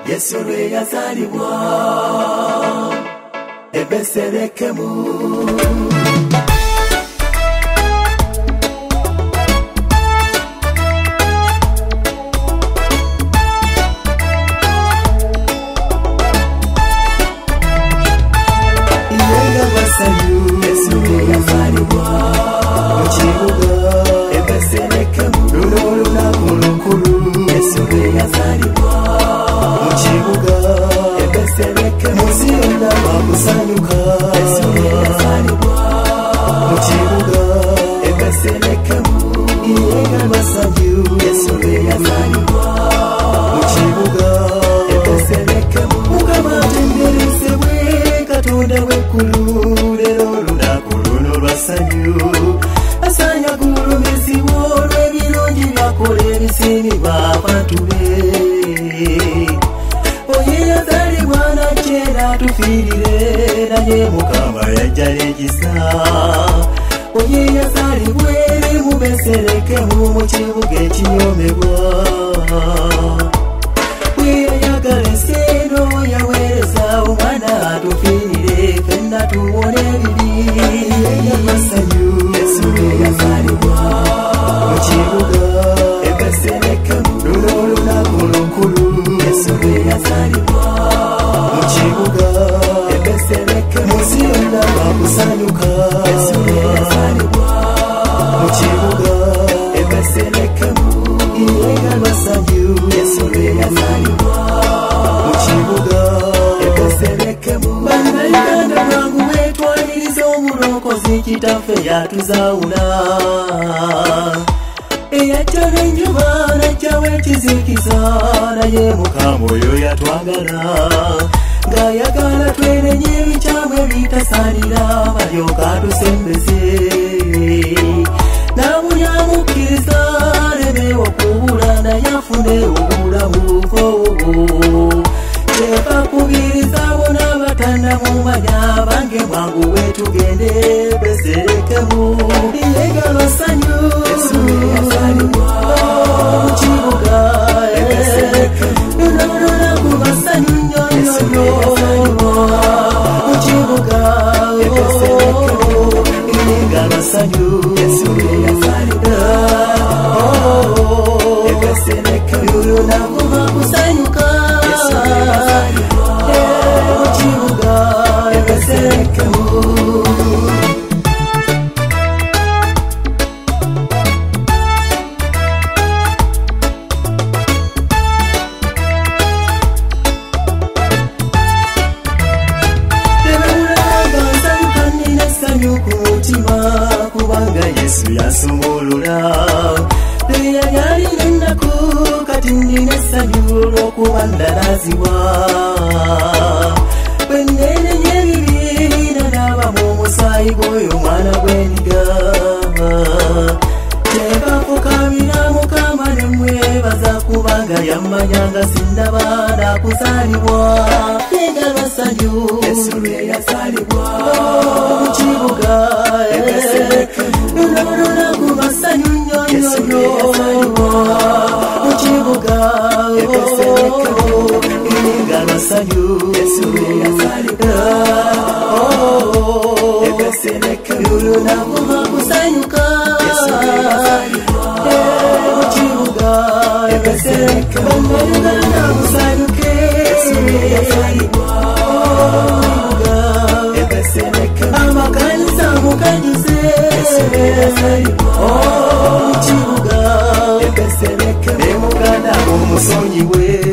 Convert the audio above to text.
Yesu lwe yazalibwa e Beselekemu. Yesu lwe yazalibwa mu kibuga e Beselekemu. Lunaku lukulu Yesu lwe yazalibwa mu kibuga e Beselekemu. Munsi yonna bakusanyuka Yesu lwe yazalibwa mu kibuga e Beselekemu. Yenga masanyu Yesu lwe yazalibwa mu kibuga e Beselekemu. Mukama atenderezebwe Katonda w'eggulu. Asanya gulumizibwa olw'ebirungi byakola ebisinibwa abantu be. Oye yazalibwa najjera atufiirire naye Mukama yajja n'ekisa. Oye yazalibwa eri mu Beselekemu mu kibuga ekinyoomebwa. Bwe yayagala ensendo yaweereza omwana atufiirire ffenna tuwone ebibi. Yesu lwe yazalibwa mu kibuga e Beselekemu. Lunaku lukulu Yesu lwe yazalibwa mu kibuga e Beselekemu. Munsi yonna bakusanyuka Yesu lwe yazalibwa mu kibuga e Beselekemu. Yenga masanyu Yesu lwe yazalibwa mu kibuga e Beselekemu. Bannayuganda bwangu wetwaliriza omulokozi kitaffe yatuzaawula. Eyajja n'enjuba n'ajjawo ekizikiza naye Mukama oyo yatwagala. Ng'ayagala twerenye ebikyamu ebitasaanira balyoka atusembeze. Naabuli amukkiriza alemeewo okubula naye afune obulamu. Tekakubiriza bona abatannamumanya bange mwangu wetugende Beselekemu. Yenga masanyu Yesu lwe yazalibwa mu kibuga e Beselekemu. Lunaku masanyu nnyo nnyo mu kibuga e Beselekemu. Yenga masanyu Yesu lwe yazalibwa e Beselekemu. Lunaku bakusanyuka mu kibuga e Beselekemu. Kubanga Yesu yasumulula. Eyali alina ennaku kati nnina essanyu olw'okuba ndalaazibwa. Bwe nneenenya ebibi nanaaba mu musaayi gw'oyo omwana gw'endiga. Tebafukamira Mukama ne mwebaza kubanga yammanyanga sinnaba nakuzaalibwa. Yenga masanyu Yesu lwe yazaalibwa mu kibuga e Beselekemu. Lunaku masanyu nnyo nnyo mu kibuga e Beselekemu. Yenga masanyu Yesu lwe yazaalibwa e Beselekemu. Lunaku bakusanyuka mu kibuga e Beselekemu. Bannayuganda musanyuke Yesu lwe yazaalibwa e Beselekemu. Amakanisa mukajuze Yesu lwe yazaalibwa mu kibuga e Beselekemu. Ne Muganda mumusonyiwe